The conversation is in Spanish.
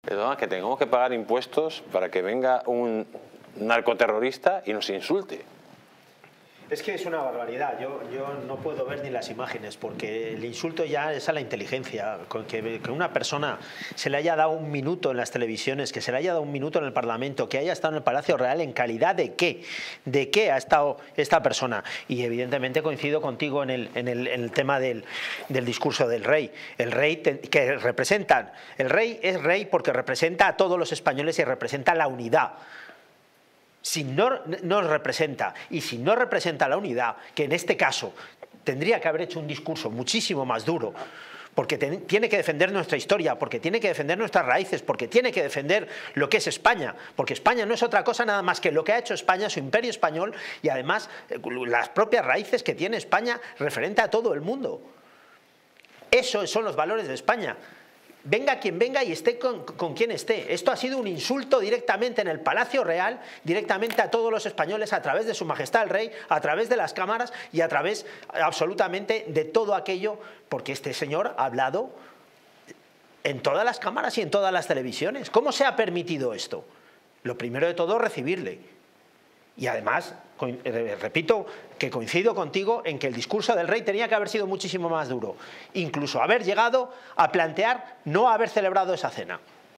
Perdona, que tengamos que pagar impuestos para que venga un narcoterrorista y nos insulte. Es que es una barbaridad, yo no puedo ver ni las imágenes, porque el insulto ya es a la inteligencia, que una persona se le haya dado un minuto en las televisiones, que se le haya dado un minuto en el Parlamento, que haya estado en el Palacio Real, ¿en calidad de qué? ¿De qué ha estado esta persona? Y evidentemente coincido contigo en el tema del discurso del rey. El rey que representan, el rey es rey porque representa a todos los españoles y representa la unidad. Si no nos representa, y si no representa la unidad, que en este caso tendría que haber hecho un discurso muchísimo más duro, porque tiene que defender nuestra historia, porque tiene que defender nuestras raíces, porque tiene que defender lo que es España, porque España no es otra cosa nada más que lo que ha hecho España, su imperio español, y además las propias raíces que tiene España referente a todo el mundo. Esos son los valores de España. Venga quien venga y esté con quien esté. Esto ha sido un insulto directamente en el Palacio Real, directamente a todos los españoles, a través de Su Majestad el Rey, a través de las cámaras y a través absolutamente de todo aquello, porque este señor ha hablado en todas las cámaras y en todas las televisiones. ¿Cómo se ha permitido esto? Lo primero de todo, recibirle. Y además, repito, que coincido contigo en que el discurso del rey tenía que haber sido muchísimo más duro. Incluso haber llegado a plantear no haber celebrado esa cena.